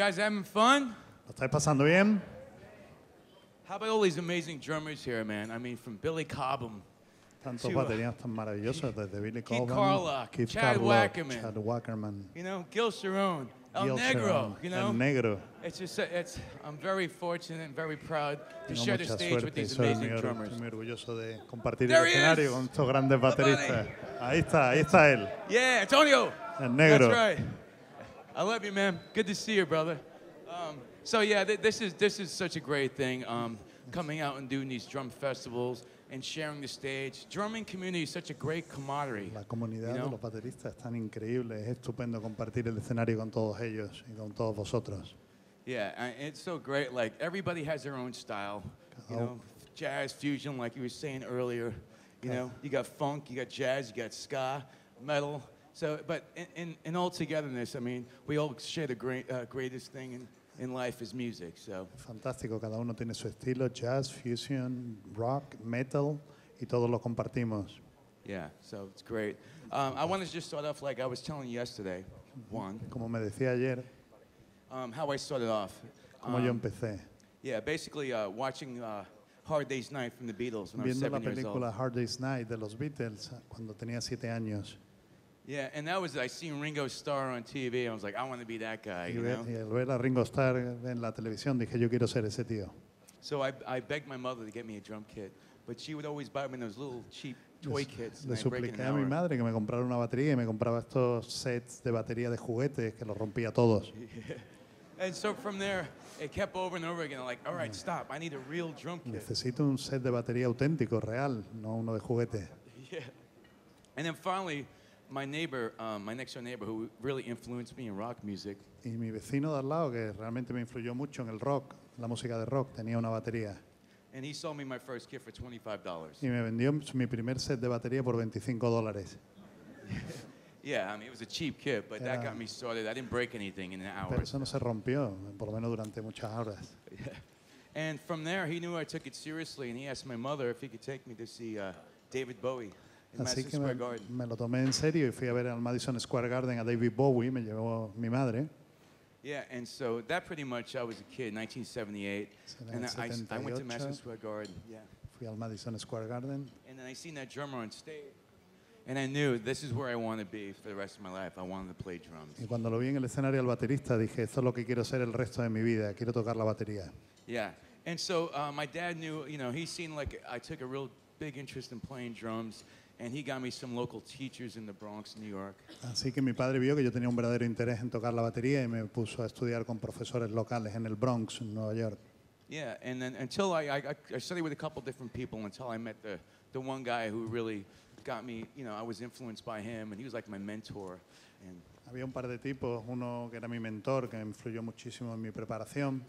guys having fun? ¿Lo estáis pasando bien? How about all these amazing drummers here, man? I mean, from Billy Cobham, Tantos Sí, baterías tan maravillosos desde Billy Keith Cobham, Carlock, Keith Chad Carlock, Wackerman. Chad Wackerman, you know, Gil Cerrone, El Gil Negro, Sharon, you know? El Negro. It's just, I'm very fortunate and very proud to Tengo share the mucha stage with suerte y these soy amazing drummers. muy orgulloso de compartir There el he escenario is. con estos grandes buddy. bateristas. Ahí está él, Yeah, Antonio. El Negro. That's right. I love you, man. Good to see you, brother. So yeah, this is such a great thing. Coming out and doing these drum festivals and sharing the stage. Drumming community is such a great camaraderie. La comunidad you know? de los bateristas es tan increíble, es estupendo compartir el escenario con todos ellos y con todos vosotros. Yeah, it's so great. Like everybody has their own style. You know, jazz, fusion, like you were saying earlier. You know, you got funk, you got jazz, you got ska, metal. So, but in all togetherness, I mean, we all share the greatest thing in life is music. So. Fantástico, cada uno tiene su estilo, jazz, fusion, rock, metal, y todos lo compartimos. Yeah, so it's great. I want to just start off like I was telling you yesterday, Juan. Como me decía ayer, How I started off. como yo empecé. Yeah, basically watching Hard Day's Night from the Beatles when I was Viendo la 7 years old. película Hard Day's Night de los Beatles cuando tenía 7 años. Yeah, and that was, I seen Ringo Starr on TV, I was like, I want to be that guy, you know? Y al ver a Ringo Starr en la televisión dije, yo quiero ser ese tío. So I begged my mother to get me a drum kit, but she would always buy me those little cheap toy kits. Le and I'd break it in supliqué an a mi hour. madre que me comprara una batería y me compraba estos sets de batería de juguetes que los rompía todos. And so from there, it kept over and over again, like, all right, stop, I need a real drum kit. Necesito un set de batería auténtico, real, no uno de juguete. Yeah. And then finally, my neighbor, my next door neighbor, who really influenced me in rock music, Y mi vecino de al lado, que realmente me influyó mucho en el rock, la música de rock, tenía una batería. and he sold me my first kit for $25. Y me vendió mi primer set de batería por $25. Yeah, I mean, it was a cheap kit, but that Yeah. got me started. I didn't break anything in an hour. Pero eso no se rompió, por lo menos durante muchas horas. And from there, he knew I took it seriously, and he asked my mother if he could take me to see David Bowie in Así Madison que Square Garden. me lo tomé en serio y fui a ver al Madison Square Garden a David Bowie, me llevó mi madre. Yeah, and so that pretty much, I was a kid, 1978, Será and el I went to Madison 78. Square Garden, yeah. Fui al Madison Square Garden And then I seen that drummer on stage, and I knew this is where I want to be for the rest of my life. I wanted to play drums. y cuando lo vi en el escenario al baterista dije, esto es lo que quiero ser el resto de mi vida, quiero tocar la batería. Yeah, and so my dad knew, you know, he seen like I took a real big interest in playing drums, and he got me some local teachers in the Bronx, New York. Así que mi padre vio que yo tenía un verdadero interés en tocar la batería y me puso a estudiar con profesores locales en el Bronx, en Nueva York. Yeah, and then until I studied with a couple different people until I met the one guy who really got me, you know, I was influenced by him, and he was like my mentor. And Había un par de tipos, uno que era mi mentor, que me influyó muchísimo en mi preparación.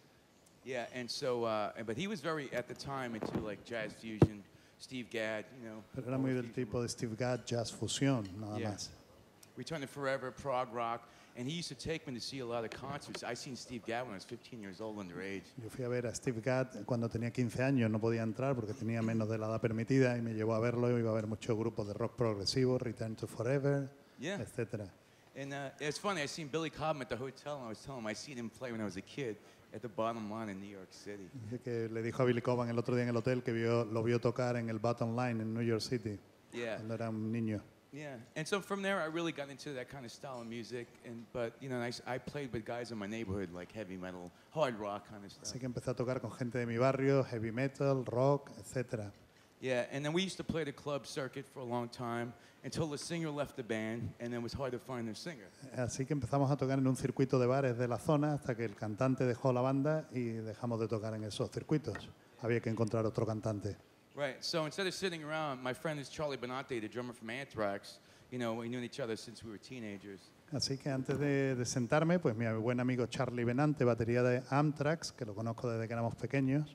yeah, and so, but he was very, at the time, into like jazz fusion, Steve Gadd, you know. Pero era muy del tipo de Steve Gadd, jazz fusión, nada Yeah. más. Return to Forever, prog rock, and he used to take me to see a lot of concerts. I seen Steve Gadd when I was 15 years old, underage. Yo fui a ver a Steve Gadd cuando tenía 15 años, no podía entrar porque tenía menos de la edad permitida y me llevó a verlo. Iba a ver muchos grupos de rock progresivo, Return to Forever, Yeah. etcétera. And it's funny, I seen Billy Cobham at the hotel, and I was telling him I seen him play when I was a kid at the Bottom Line in New York City. Dice que le dijo a Billy Cobham el otro día en el hotel que lo vio tocar en el Bottom Line en New York City Yeah, cuando era un niño. yeah. And so from there, I really got into that kind of style of music. But you know, I played with guys in my neighborhood, like heavy metal, hard rock kind of Así stuff. que empecé a tocar con gente de mi barrio, heavy metal, rock, etcétera. Yeah, and then we used to play the club circuit for a long time until the singer left the band, and it was hard to find their singer. Así que empezamos a tocar en un circuito de bares de la zona hasta que el cantante dejó la banda y dejamos de tocar en esos circuitos. Había que encontrar otro cantante. Right. So instead of sitting around, my friend is Charlie Benante, the drummer from Anthrax. You know, we knew each other since we were teenagers. Así que antes de sentarme, pues mi buen amigo Charlie Benante, batería de Anthrax, que lo conozco desde que éramos pequeños,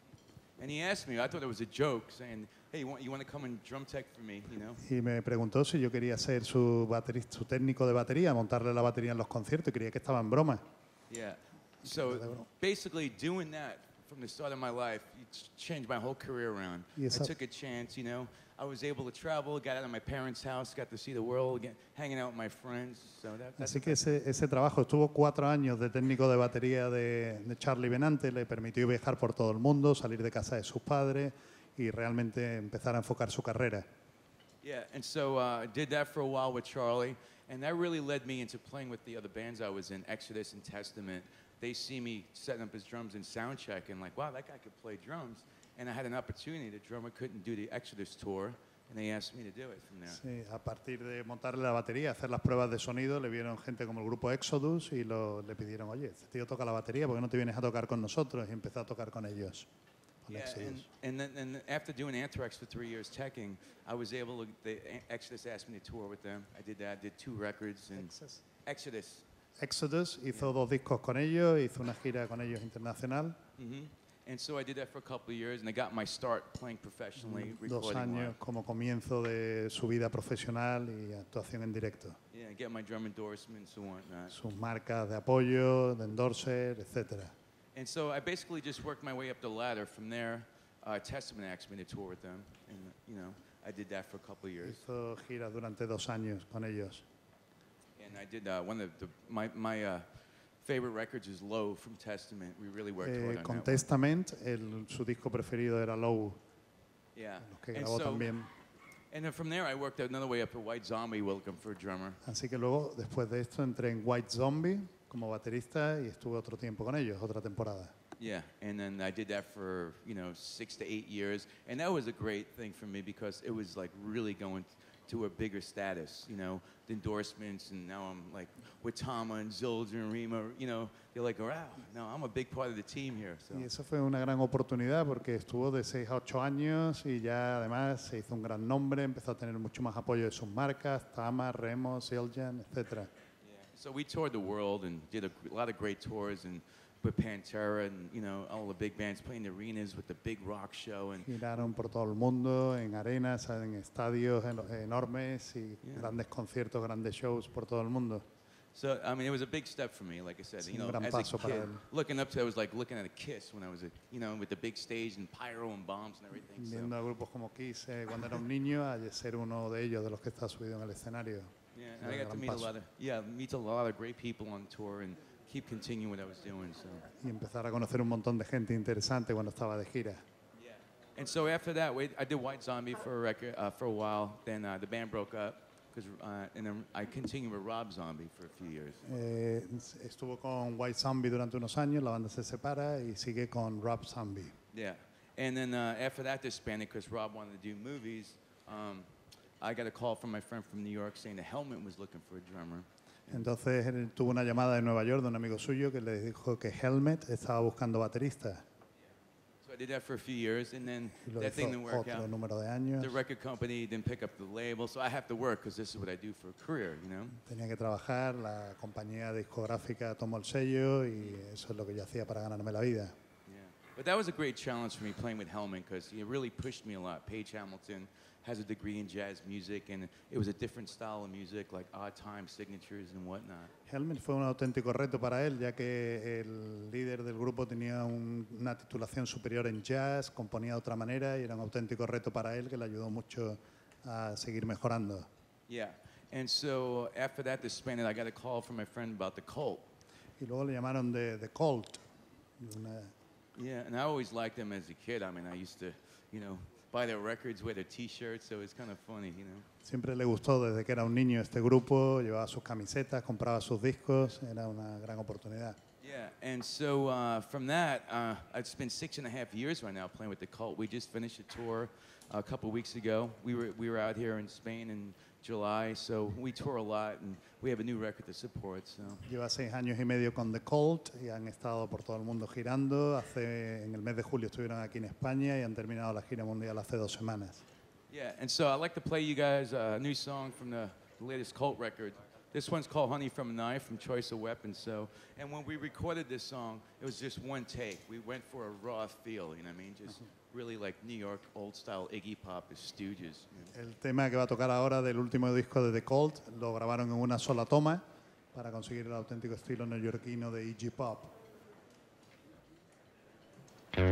And he asked me, I thought it was a joke, saying, hey, you want to come and drum tech for me, you know? y me preguntó si yo quería ser su técnico de batería, montarle la batería en los conciertos, y creía que estaba en broma. Yeah. So basically doing that from the start of my life. It changed my whole career around. Y esa- I took a chance, you know. I was able to travel, got out of my parents' house, got to see the world, again, hanging out with my friends. So that's Así que ese trabajo, estuvo 4 años de técnico de batería de Charlie Benante, le permitió viajar por todo el mundo, salir de casa de sus padres y realmente empezar a enfocar su carrera. Yeah, and so I did that for a while with Charlie, and that really led me into playing with the other bands I was in, Exodus and Testament. They see me setting up his drums in Soundcheck and like, wow, that guy could play drums. And I had an opportunity. The drummer couldn't do the Exodus tour, and they asked me to do it from there. Sí, a partir de montarle la batería, hacer las pruebas de sonido, le vieron gente como el grupo Exodus y le pidieron, oye, este tío toca la batería, ¿por qué no te vienes a tocar con nosotros? Y empezó a tocar con ellos, con Yeah, Exodus. and then after doing Anthrax for 3 years teching, I was able to, Exodus asked me to tour with them. I did that, did 2 records, and Exodus. Exodus hizo 2 discos con ellos, hizo una gira con ellos internacional. And so I did that for a couple of years, and I got my start playing professionally, 2 recording años live. como comienzo de su vida profesional y actuación en directo. Yeah, get my drum endorsements and whatnot. Sus marcas de apoyo, de endorser, etcétera. And so I basically just worked my way up the ladder. From there, Testament asked me to tour with them, and you know, I did that for a couple of years. Hizo giras durante 2 años con ellos. And I did one of my favorite records is Low from Testament. We really worked hard on Con that one. Testament, su disco preferido era Low, Yeah. los que And grabó so, también. and then from there, I worked another way up for White Zombie, looking for a drummer. Así que luego, después de esto, entré en White Zombie como baterista y estuve otro tiempo con ellos, otra temporada. Yeah, and then I did that for 6 to 8 years, and that was a great thing for me because it was like really going to a bigger status, the endorsements, and now I'm like with Tama and Zildjian and Rima, they're like, wow, no, I'm a big part of the team here. So. Y eso fue una gran oportunidad porque estuvo de 6 a 8 años y ya además se hizo un gran nombre, empezó a tener mucho más apoyo de sus marcas, Tama, Remo, Zildjian, etc. Yeah. So we toured the world and did a lot of great tours and with Pantera and all the big bands playing the arenas with the big rock show and Giraron por todo el mundo, en arenas, en estadios enormes y Yeah. grandes conciertos, grandes shows por todo el mundo. so I mean it was a big step for me, like I said, Sí, un gran as a paso para kid, él. looking up to it was like looking at a Kiss when I was with the big stage and pyro and bombs and everything. So, Viendo a grupos como Kiss cuando era un niño, a ser uno de ellos, de los que está subido en el escenario. yeah, un and I got to gran meet paso. meet a lot of great people on tour and keep continuing what I was doing. So. Y empezar a conocer un montón de gente interesante cuando estaba de gira. And so after that, I did White Zombie for a record for a while. Then the band broke up, and then I continued with Rob Zombie for a few years. Estuvo con White Zombie durante unos años, la banda se separa y sigue con Rob Zombie. Yeah. And then after that disbanded because Rob wanted to do movies. I got a call from my friend from New York saying the Helmet was looking for a drummer. Entonces él tuvo una llamada de Nueva York de un amigo suyo que le dijo que Helmet estaba buscando baterista. So I did that for a few years, and then Y lo that thing didn't hizo work otro out. número de años. The record company didn't pick up the label, so I have to work because this is what I do for a career, Tenía que trabajar, la compañía discográfica tomó el sello y eso es lo que yo hacía para ganarme la vida. Yeah. But that was a great challenge for me playing with Hellman because he really pushed me a lot. Paige Hamilton has a degree in jazz music, and it was a different style of music, like odd time signatures and whatnot. Helmet fue un auténtico reto para él, ya que el líder del grupo tenía una titulación superior en jazz, componía de otra manera y era un auténtico reto para él que le ayudó mucho a seguir mejorando. Yeah. And so after that disbanded, I got a call from my friend about the Cult. Y luego le llamaron de The Cult. Una- Yeah, and I always liked them as a kid. I mean, I used to, buy their records, wear their T-shirts, so it's kind of funny. Siempre le gustó desde que era un niño este grupo, llevaba sus camisetas, compraba sus discos, era una gran oportunidad. Yeah, and so from that, it's been 6.5 years right now playing with the Cult. We just finished a tour a couple weeks ago. We were out here in Spain in July, so we tour a lot, and we have a new record to support. So Lleva 6 años y medio con The Cult y han estado por todo el mundo girando. En el mes de julio estuvieron aquí en España y han terminado la gira mundial hace 2 semanas. yeah, and so I'd like to play you guys a new song from the latest Cult record. This one's called Honey from a Knife from Choice of Weapons. So, and when we recorded this song, it was just one take. We went for a raw feel, you know what I mean? Just really like New York old style Iggy Pop, the Stooges. El tema que va a tocar ahora del último disco de The Cult lo grabaron en una sola toma para conseguir el auténtico estilo neoyorquino de Iggy Pop.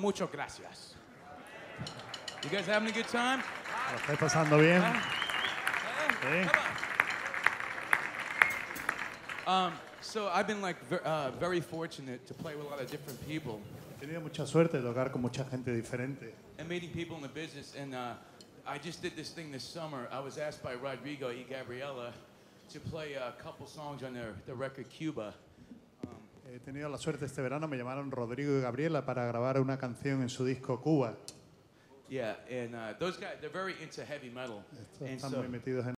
muchas gracias. You guys having a good time? ¿Lo estáis pasando bien? Hey, Sí. come on. So I've been like very fortunate to play with a lot of different people He tenido mucha suerte de tocar con mucha gente diferente. and meeting people in the business. And I just did this thing this summer. I was asked by Rodrigo y Gabriela to play a couple songs on their record Cuba. He tenido la suerte este verano, me llamaron Rodrigo y Gabriela para grabar una canción en su disco Cuba. Yeah, and those guys, they're very into heavy metal. Estos And están so muy metidos en